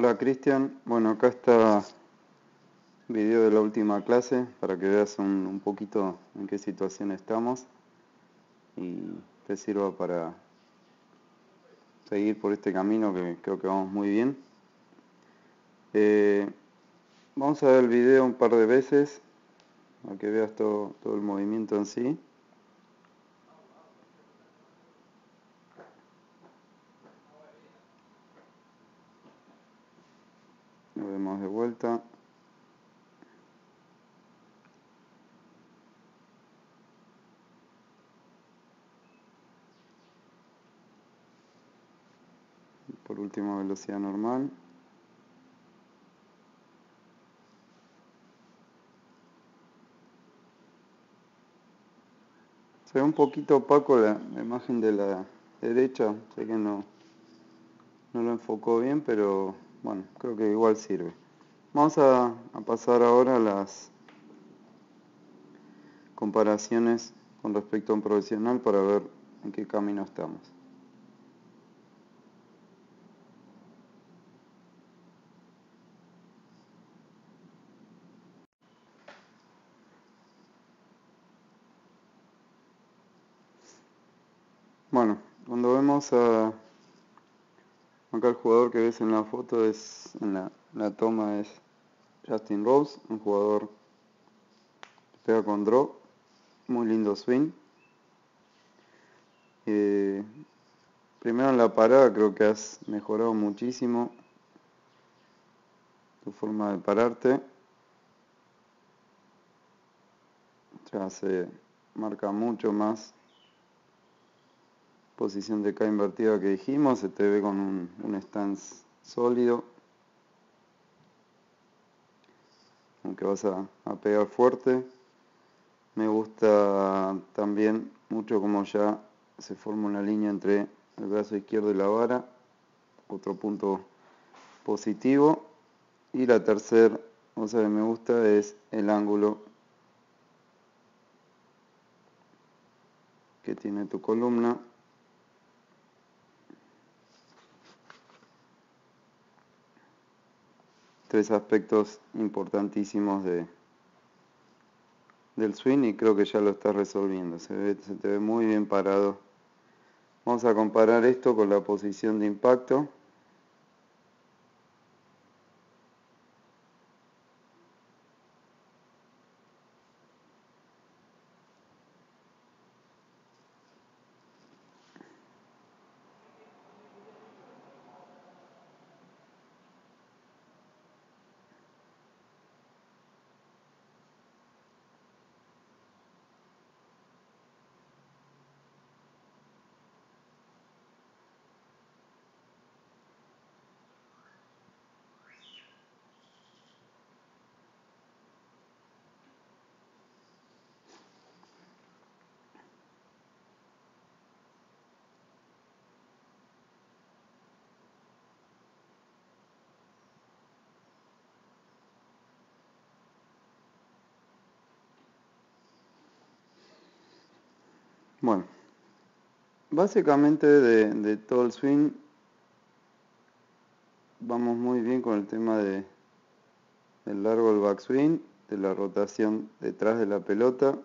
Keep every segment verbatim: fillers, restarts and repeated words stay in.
Hola Cristian, bueno acá está video de la última clase para que veas un, un poquito en qué situación estamos y te sirva para seguir por este camino que creo que vamos muy bien. Eh, vamos a ver el video un par de veces para que veas todo, todo el movimiento en sí. Lo vemos de vuelta. Por último, velocidad normal. Se ve un poquito opaco la, la imagen de la derecha, sé que no, no lo enfocó bien, pero bueno, creo que igual sirve. Vamos a, a pasar ahora a las comparaciones con respecto a un profesional para ver en qué camino estamos. Bueno, cuando vemos a acá el jugador que ves en la foto es en la, la toma es Justin Rose, un jugador que pega con draw, muy lindo swing. Eh, primero en la parada creo que has mejorado muchísimo tu forma de pararte. Ya se marca mucho más posición de K invertida que dijimos, se te ve con un, un stance sólido, aunque vas a, a pegar fuerte. Me gusta también mucho como ya se forma una línea entre el brazo izquierdo y la vara, otro punto positivo. Y la tercera cosa que me gusta es el ángulo que tiene tu columna. Tres aspectos importantísimos de, del swing y creo que ya lo estás resolviendo. Se, ve, se te ve muy bien parado. Vamos a comparar esto con la posición de impacto. Bueno, básicamente de, de todo el swing vamos muy bien con el tema de, del largo del backswing, de la rotación detrás de la pelota.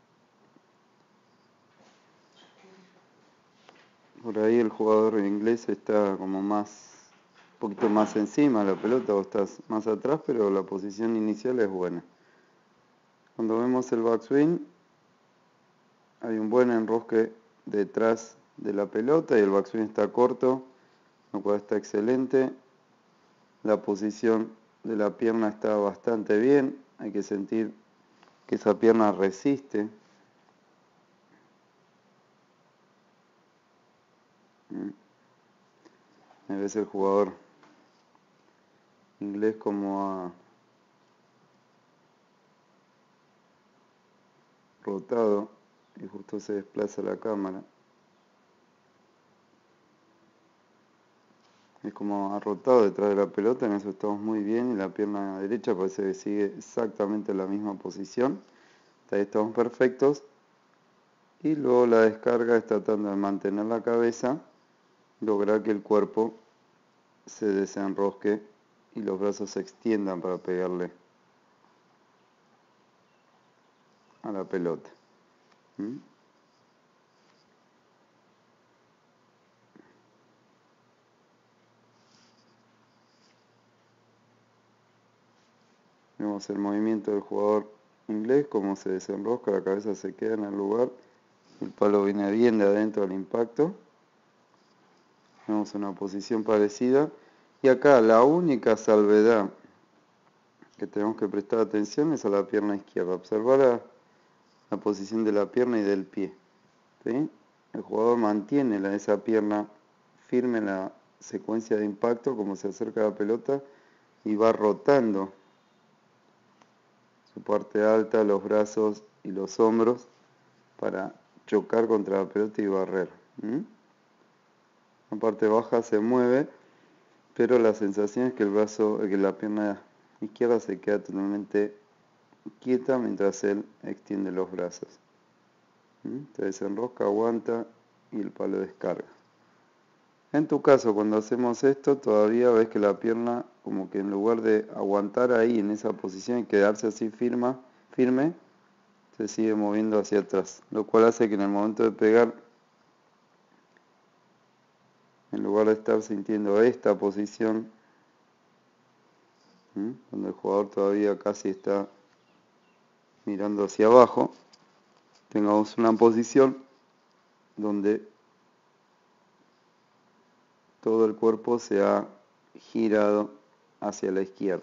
Por ahí el jugador inglés está como más, un poquito más encima de la pelota, o estás más atrás, pero la posición inicial es buena. Cuando vemos el backswing, hay un buen enrosque detrás de la pelota y el backswing está corto, lo cual está excelente. La posición de la pierna está bastante bien, hay que sentir que esa pierna resiste. A veces el jugador inglés como ha rotado y justo se desplaza la cámara. Es como ha rotado detrás de la pelota, en eso estamos muy bien y la pierna derecha parece que sigue exactamente la misma posición. Ahí estamos perfectos. Y luego la descarga es tratando de mantener la cabeza, lograr que el cuerpo se desenrosque y los brazos se extiendan para pegarle a la pelota. ¿Mm? Vemos el movimiento del jugador inglés, cómo se desenrosca, la cabeza se queda en el lugar, el palo viene bien de adentro al impacto. Vemos una posición parecida. Y acá la única salvedad que tenemos que prestar atención es a la pierna izquierda. Observar la, la posición de la pierna y del pie. ¿Sí? El jugador mantiene la, esa pierna firme en la secuencia de impacto, como se acerca a la pelota, y va rotando su parte alta, los brazos y los hombros para chocar contra la pelota y barrer. ¿Mm? La parte baja se mueve, pero la sensación es que el brazo, que la pierna izquierda se queda totalmente quieta mientras él extiende los brazos. ¿Mm? Se desenrosca, aguanta y el palo descarga. En tu caso, cuando hacemos esto, todavía ves que la pierna, como que en lugar de aguantar ahí en esa posición y quedarse así firma, firme, se sigue moviendo hacia atrás, lo cual hace que en el momento de pegar, en lugar de estar sintiendo esta posición, ¿Mm? donde el jugador todavía casi está mirando hacia abajo, tengamos una posición donde todo el cuerpo se ha girado hacia la izquierda.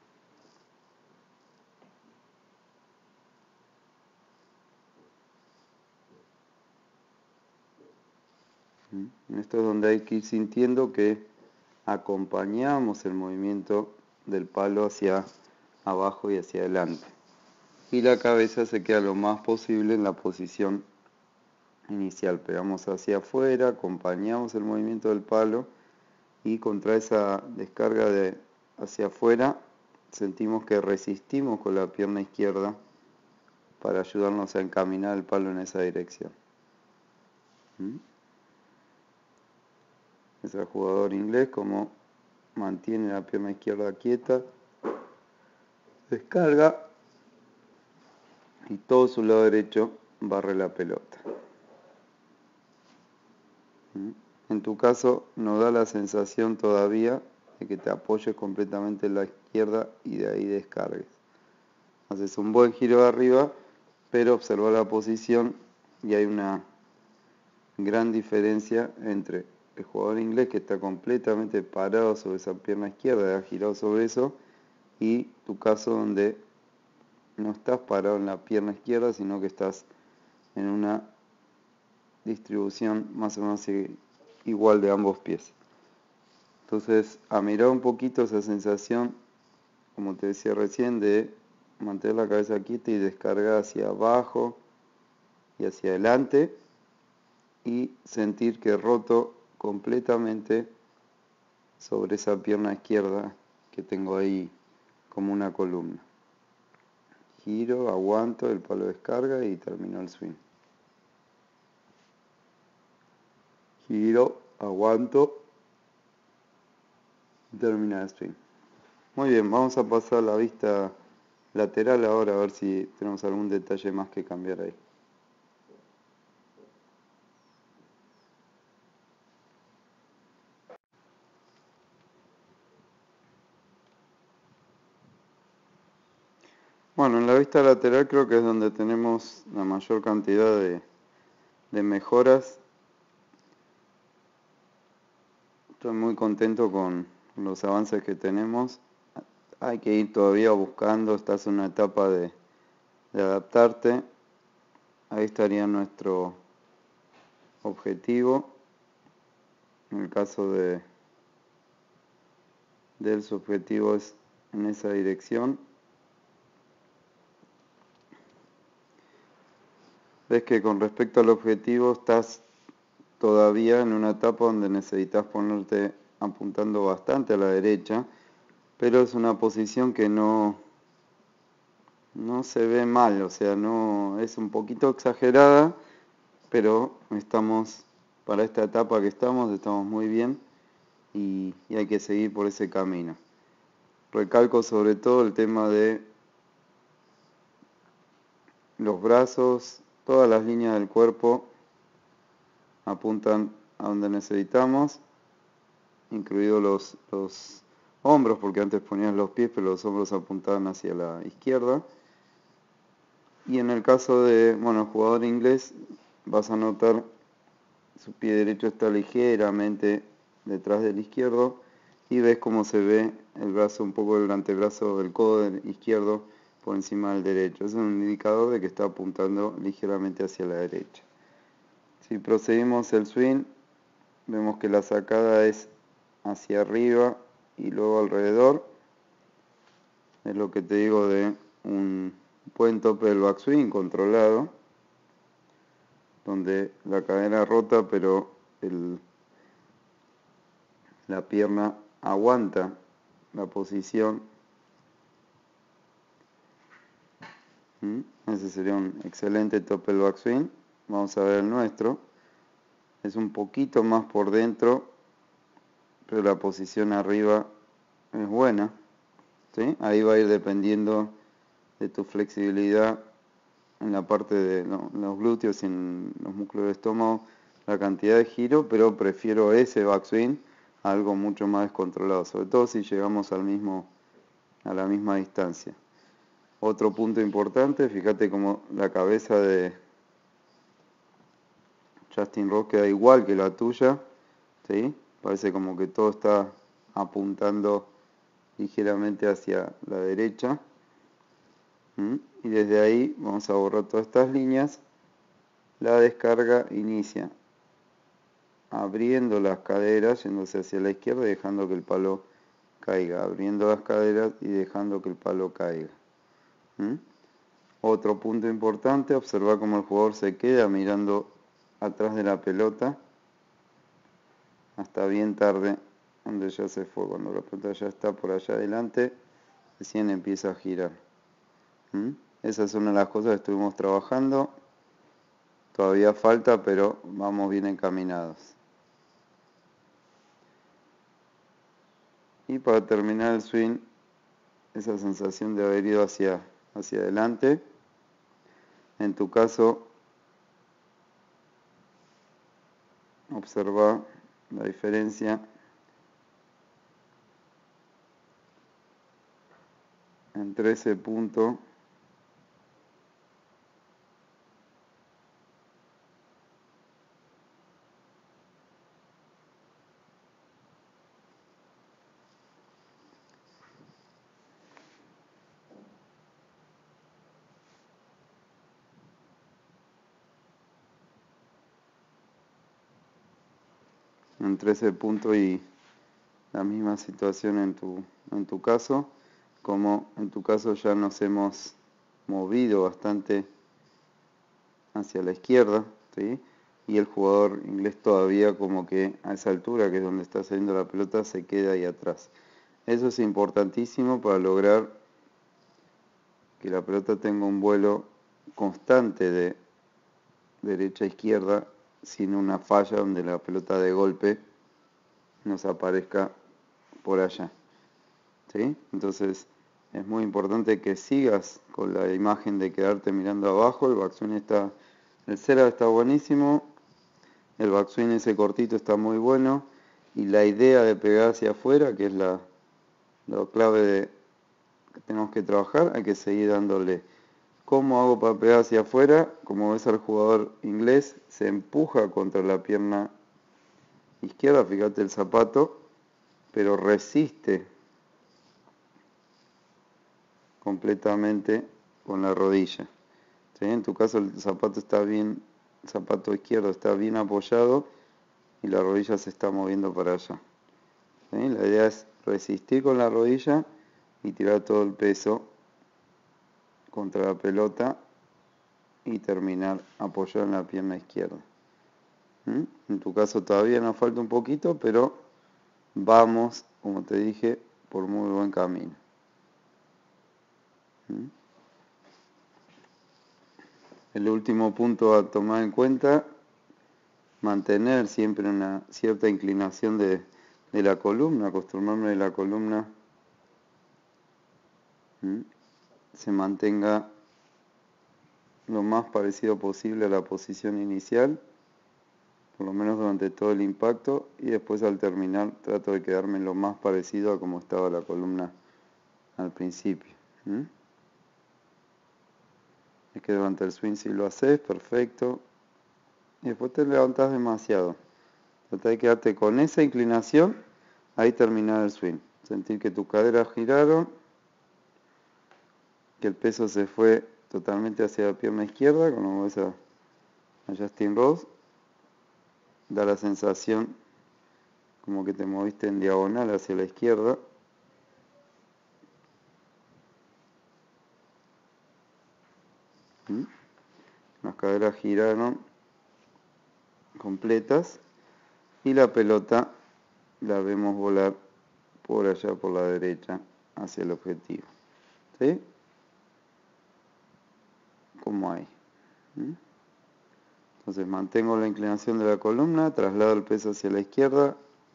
¿Mm? Esto es donde hay que ir sintiendo que acompañamos el movimiento del palo hacia abajo y hacia adelante. Y la cabeza se queda lo más posible en la posición inicial. Pegamos hacia afuera, acompañamos el movimiento del palo y contra esa descarga de hacia afuera sentimos que resistimos con la pierna izquierda para ayudarnos a encaminar el palo en esa dirección. ¿Mm? Es el jugador inglés como mantiene la pierna izquierda quieta, descarga y todo su lado derecho barre la pelota. ¿Mm? En tu caso no da la sensación todavía de que te apoyes completamente en la izquierda y de ahí descargues. Haces un buen giro de arriba, pero observa la posición y hay una gran diferencia entre el jugador inglés que está completamente parado sobre esa pierna izquierda, ha girado sobre eso, y tu caso donde no estás parado en la pierna izquierda, sino que estás en una distribución más o menos igual de ambos pies. Entonces, a mirar un poquito esa sensación, como te decía recién, de mantener la cabeza quieta y descargar hacia abajo y hacia adelante, y sentir que roto completamente sobre esa pierna izquierda que tengo ahí como una columna. Giro, aguanto, el palo descarga y termino el swing. Giro, aguanto, termina el swing. Muy bien, vamos a pasar a la vista lateral ahora a ver si tenemos algún detalle más que cambiar ahí. Bueno, en la vista lateral creo que es donde tenemos la mayor cantidad de, de mejoras. Estoy muy contento con los avances que tenemos. Hay que ir todavía buscando, estás en una etapa de, de adaptarte. Ahí estaría nuestro objetivo. En el caso de, de él, su objetivo es en esa dirección. Ves que con respecto al objetivo estás todavía en una etapa donde necesitas ponerte apuntando bastante a la derecha, pero es una posición que no, no se ve mal, o sea, no es un poquito exagerada, pero estamos, para esta etapa que estamos, estamos muy bien y, y hay que seguir por ese camino. Recalco sobre todo el tema de los brazos, todas las líneas del cuerpo apuntan a donde necesitamos, incluidos los, los hombros, porque antes ponías los pies, pero los hombros apuntaban hacia la izquierda. Y en el caso de, bueno, el jugador inglés, vas a notar su pie derecho está ligeramente detrás del izquierdo y ves cómo se ve el brazo, un poco el antebrazo del codo del izquierdo por encima del derecho. Es un indicador de que está apuntando ligeramente hacia la derecha. Si procedimos el swing, vemos que la sacada es hacia arriba y luego alrededor. Es lo que te digo de un buen tope del backswing controlado, donde la cadera rota pero el, la pierna aguanta la posición. ¿Mm? Ese sería un excelente tope del backswing. Vamos a ver el nuestro. Es un poquito más por dentro, pero la posición arriba es buena. ¿Sí? Ahí va a ir dependiendo de tu flexibilidad en la parte de los glúteos y en los músculos del estómago, la cantidad de giro, pero prefiero ese backswing a algo mucho más descontrolado, sobre todo si llegamos al mismo, a la misma distancia. Otro punto importante, fíjate cómo la cabeza de Justin Rose queda igual que la tuya, ¿sí? Parece como que todo está apuntando ligeramente hacia la derecha. ¿Mm? Y desde ahí vamos a borrar todas estas líneas. La descarga inicia abriendo las caderas, yéndose hacia la izquierda y dejando que el palo caiga, abriendo las caderas y dejando que el palo caiga. ¿Mm? Otro punto importante, observar cómo el jugador se queda mirando atrás de la pelota hasta bien tarde, donde ya se fue. Cuando la pelota ya está por allá adelante, recién empieza a girar. ¿Mm? Esa es una de las cosas que estuvimos trabajando. Todavía falta, pero vamos bien encaminados. Y para terminar el swing, esa sensación de haber ido hacia, hacia adelante. En tu caso, observa la diferencia entre ese punto entre ese punto y la misma situación en tu, en tu caso, como en tu caso ya nos hemos movido bastante hacia la izquierda, ¿sí? Y el jugador inglés todavía como que a esa altura, que es donde está saliendo la pelota, se queda ahí atrás. Eso es importantísimo para lograr que la pelota tenga un vuelo constante de derecha a izquierda sin una falla donde la pelota de golpe nos aparezca por allá. ¿Sí? Entonces es muy importante que sigas con la imagen de quedarte mirando abajo. El backswing está, el setup está buenísimo, el backswing ese cortito está muy bueno y la idea de pegar hacia afuera, que es la, la clave de, que tenemos que trabajar, hay que seguir dándole. ¿Cómo hago para pegar hacia afuera? Como ves al jugador inglés, se empuja contra la pierna izquierda, fíjate el zapato, pero resiste completamente con la rodilla. ¿Sí? En tu caso el zapato está bien, el zapato izquierdo está bien apoyado y la rodilla se está moviendo para allá. ¿Sí? La idea es resistir con la rodilla y tirar todo el peso contra la pelota y terminar apoyado en la pierna izquierda. ¿Mm? En tu caso todavía nos falta un poquito, pero vamos, como te dije, por muy buen camino. ¿Mm? El último punto a tomar en cuenta, mantener siempre una cierta inclinación de, de la columna, acostumbrarme a la columna ¿Mm? Se mantenga lo más parecido posible a la posición inicial, por lo menos durante todo el impacto, y después al terminar trato de quedarme lo más parecido a como estaba la columna al principio. ¿Mm? Es que durante el swing si lo haces, perfecto, y después te levantas demasiado. Trata de quedarte con esa inclinación, ahí terminar el swing. Sentir que tus caderas giraron, que el peso se fue totalmente hacia la pierna izquierda, como ves a, a Justin Rose. Da la sensación como que te moviste en diagonal hacia la izquierda. ¿Mm? Las caderas giraron completas y la pelota la vemos volar por allá por la derecha hacia el objetivo. ¿Sí? Como ahí. ¿Mm? Entonces mantengo la inclinación de la columna, traslado el peso hacia la izquierda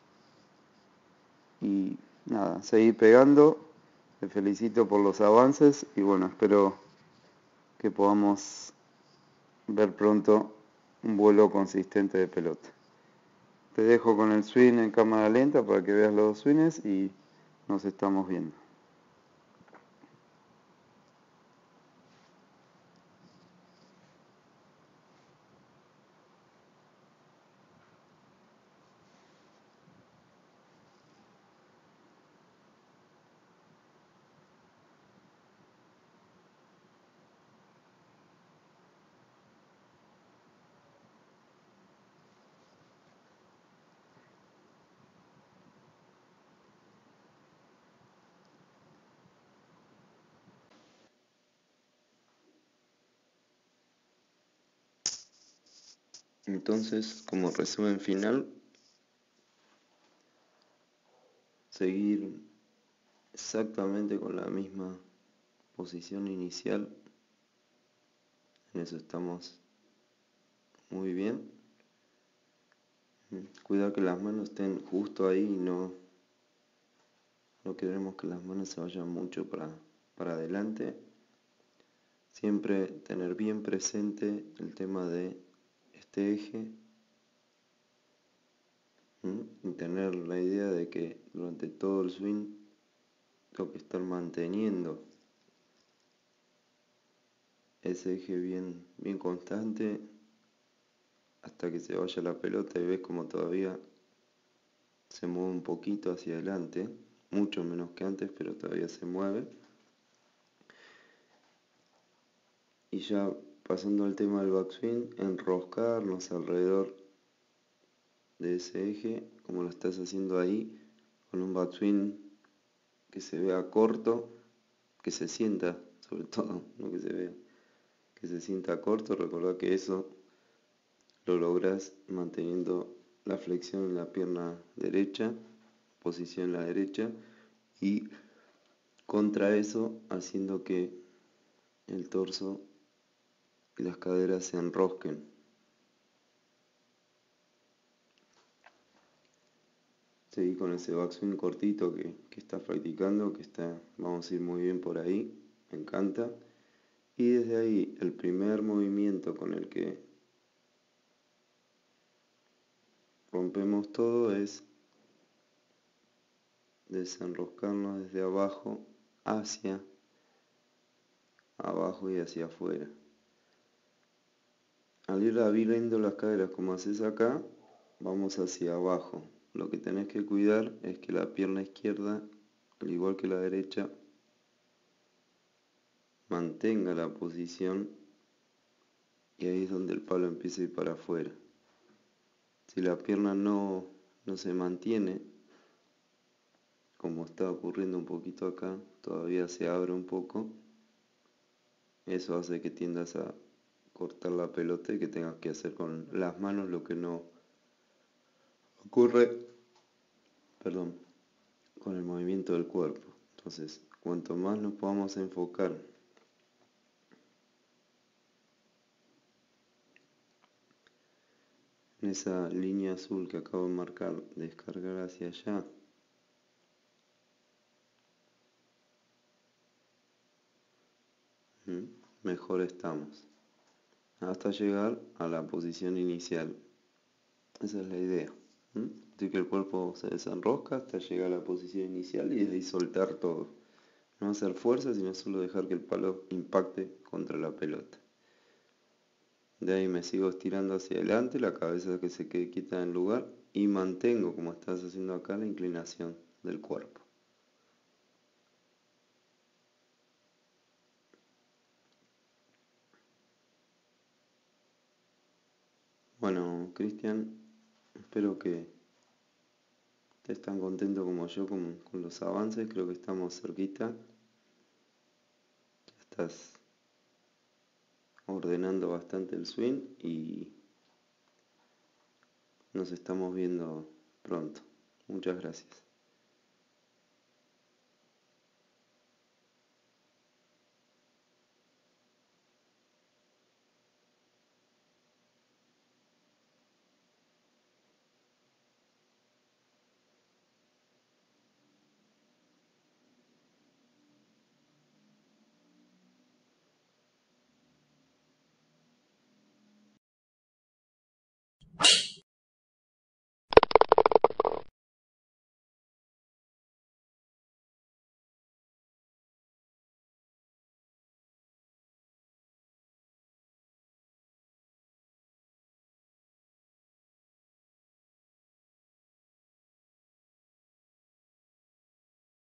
y nada, seguir pegando. Te felicito por los avances y bueno, espero que podamos ver pronto un vuelo consistente de pelota. Te dejo con el swing en cámara lenta para que veas los dos swings y nos estamos viendo. Entonces, como resumen final, seguir exactamente con la misma posición inicial. En eso estamos muy bien. Cuidar que las manos estén justo ahí y no, no queremos que las manos se vayan mucho para, para adelante. Siempre tener bien presente el tema de este eje. ¿Mm? Y tener la idea de que durante todo el swing tengo que estar manteniendo ese eje bien, bien constante hasta que se vaya la pelota y ves como todavía se mueve un poquito hacia adelante, mucho menos que antes, pero todavía se mueve. Y ya pasando al tema del backswing, enroscarnos alrededor de ese eje, como lo estás haciendo ahí, con un backswing que se vea corto, que se sienta, sobre todo, no que se vea, que se sienta corto. Recordá que eso lo lográs manteniendo la flexión en la pierna derecha, posición en la derecha, y contra eso haciendo que el torso y las caderas se enrosquen. Seguí con ese backswing cortito que, que estás practicando, que está, vamos a ir muy bien por ahí, me encanta. Y desde ahí, el primer movimiento con el que rompemos todo es desenroscarnos desde abajo hacia abajo y hacia afuera. Al ir abriendo las caderas como haces acá, vamos hacia abajo. Lo que tenés que cuidar es que la pierna izquierda, al igual que la derecha, mantenga la posición y ahí es donde el palo empieza a ir para afuera. Si la pierna no, no se mantiene, como está ocurriendo un poquito acá, todavía se abre un poco, eso hace que tiendas a cortar la pelota y que tengas que hacer con las manos lo que no ocurre, perdón, con el movimiento del cuerpo. Entonces, cuanto más nos podamos enfocar en esa línea azul que acabo de marcar, descargar hacia allá, ¿Mm? Mejor estamos. Hasta llegar a la posición inicial. Esa es la idea. ¿Mm? Así que el cuerpo se desenrosca hasta llegar a la posición inicial y de ahí soltar todo. No hacer fuerza, sino solo dejar que el palo impacte contra la pelota. De ahí me sigo estirando hacia adelante, la cabeza que se quede quieta en el lugar y mantengo, como estás haciendo acá, la inclinación del cuerpo. Bueno, Cristian, espero que estés tan contento como yo con, con los avances. Creo que estamos cerquita. Estás ordenando bastante el swing y nos estamos viendo pronto. Muchas gracias.